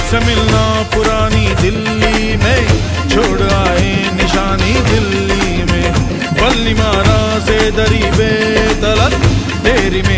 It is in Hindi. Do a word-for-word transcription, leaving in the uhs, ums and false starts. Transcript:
तुझसे मिलना पुरानी दिल्ली में, छोड़ आए निशानी दिल्ली में। बल्ली मारा से दरी बेतलक तेरी में